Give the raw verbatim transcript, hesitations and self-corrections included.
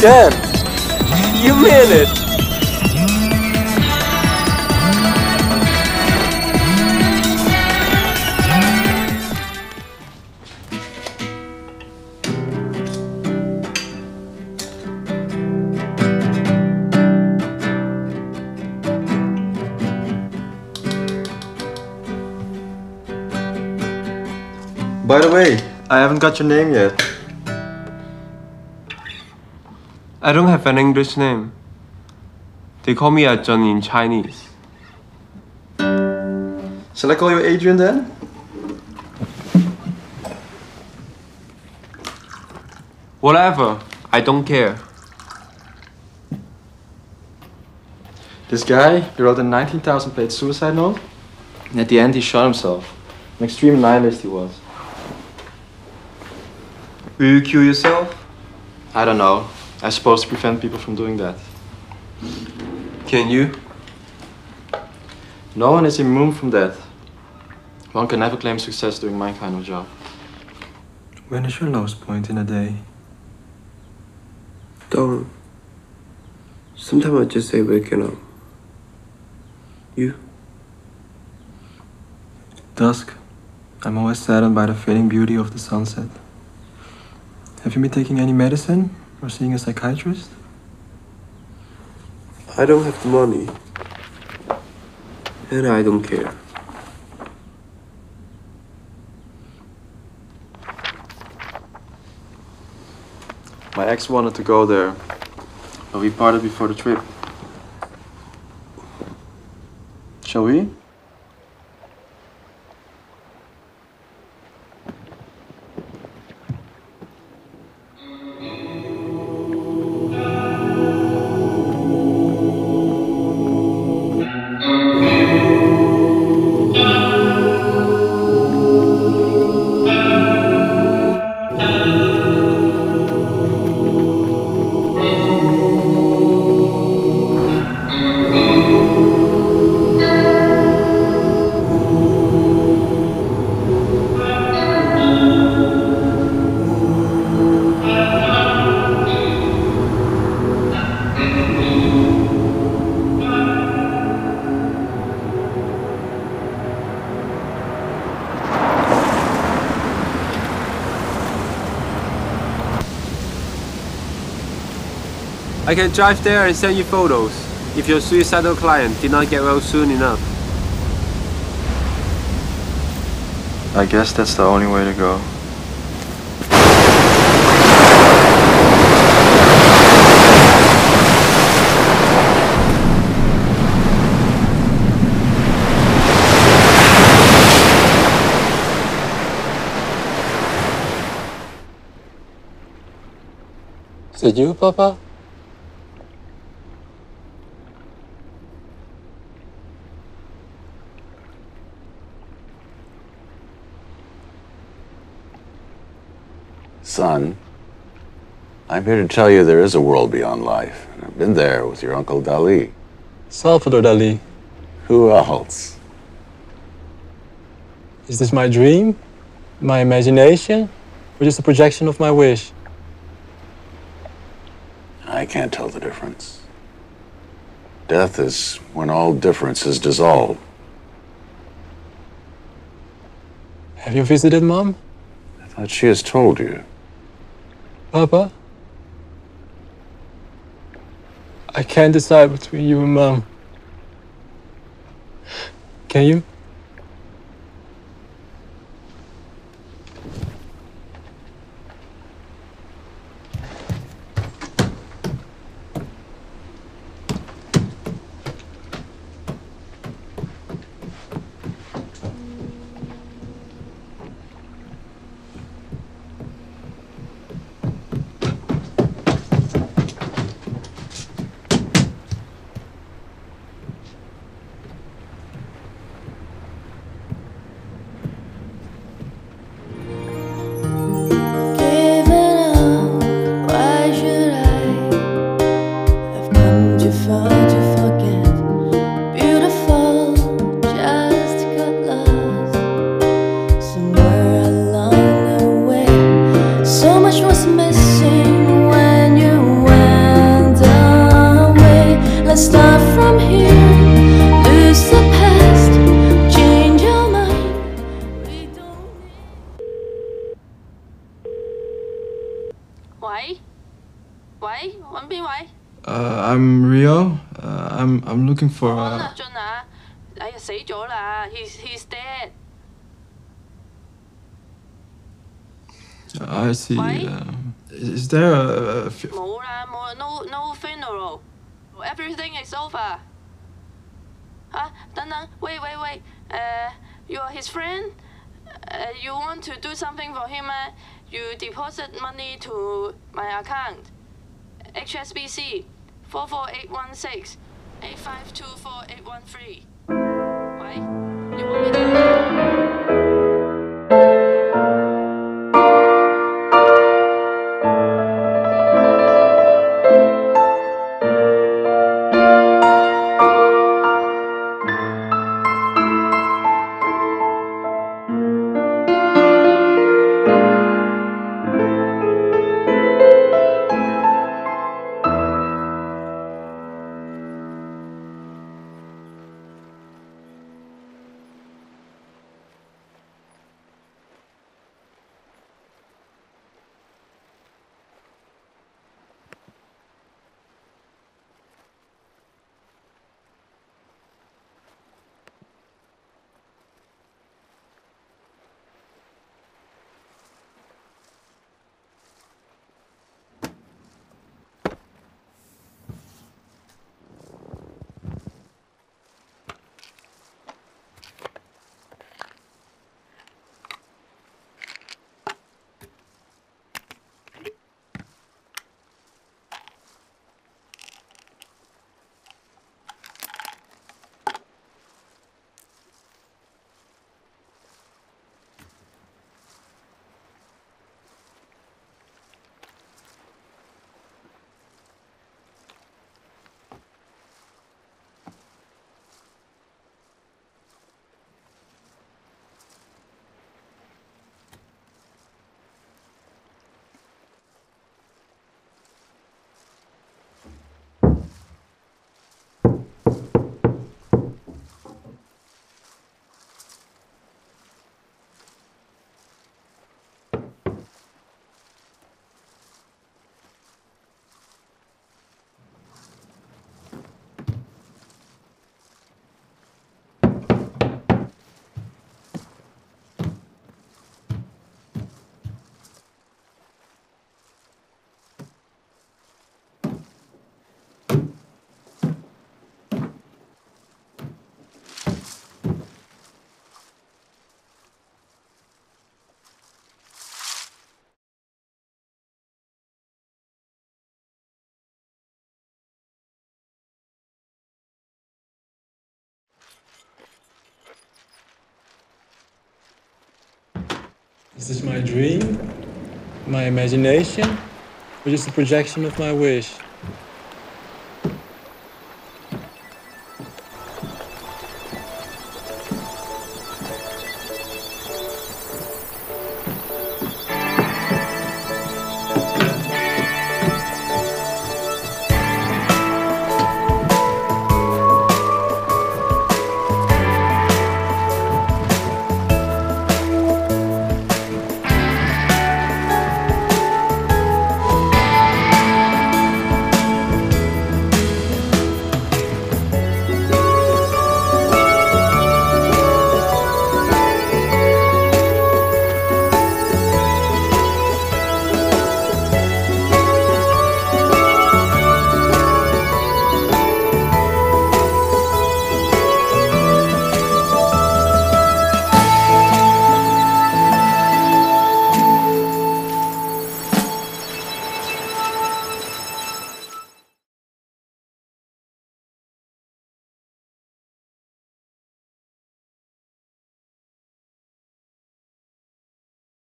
Damn! You made it! By the way, I haven't got your name yet. I don't have an English name. They call me Ajun in Chinese. Shall I call you Adrian then? Whatever, I don't care. This guy, he wrote a nineteen thousand page suicide note, and at the end he shot himself. An extreme nihilist he was. Will you kill yourself? I don't know. I'm supposed to prevent people from doing that. Can you? No one is immune from that. One can never claim success doing my kind of job. When is your lowest point in a day? Don't. Sometimes I just say waking up. You? Dusk. I'm always saddened by the fading beauty of the sunset. Have you been taking any medicine or seeing a psychiatrist? I don't have the money. And I don't care. My ex wanted to go there, but we parted before the trip. Shall we? I can drive there and send you photos if your suicidal client did not get well soon enough. I guess that's the only way to go. Is it you, Papa? Son, I'm here to tell you there is a world beyond life. And I've been there with your Uncle Dali. Salvador Dali. Who else? Is this my dream? My imagination? Or just a projection of my wish? I can't tell the difference. Death is when all difference is dissolved. Have you visited Mom? I thought she has told you. Papa? I can't decide between you and Mom. Can you? 喂喂，揾邊位？ Uh, I'm Rio. Uh, I'm I'm looking for. 安啊， Uh, 俊啊，哎呀死咗啦 ，he's he's dead。 I see. Why? Um, is there a, a f- 冇啦冇 no no funeral everything is over 嚇等等 wait wait wait 誒、uh, you are his friend uh, you want to do something for him uh, you deposit money to my account H S B C four four eight one six eight five two four eight one three 喂 you want me to Is this my dream? My imagination? Or just a projection of my wish?